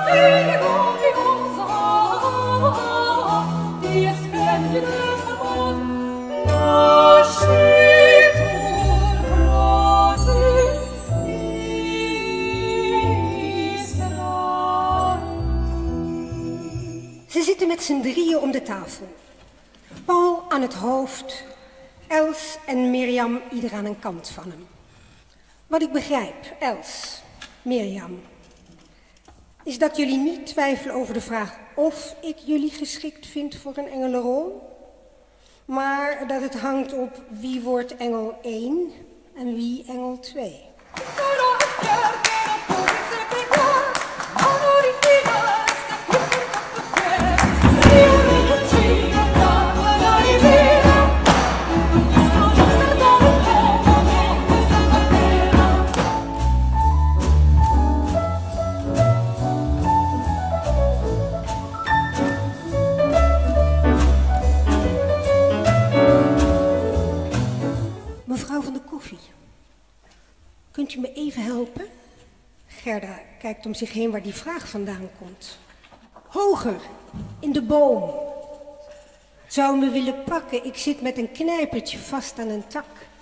Ze zitten met z'n drieën om de tafel. Paul aan het hoofd, Els en Mirjam ieder aan een kant van hem. Wat ik begrijp, Els, Mirjam, is dat jullie niet twijfelen over de vraag of ik jullie geschikt vind voor een engelenrol, maar dat het hangt op wie wordt engel 1 en wie engel 2. Mevrouw van de koffie, kunt u me even helpen? Gerda kijkt om zich heen waar die vraag vandaan komt. Hoger, in de boom. Zou me willen pakken, ik zit met een knijpertje vast aan een tak.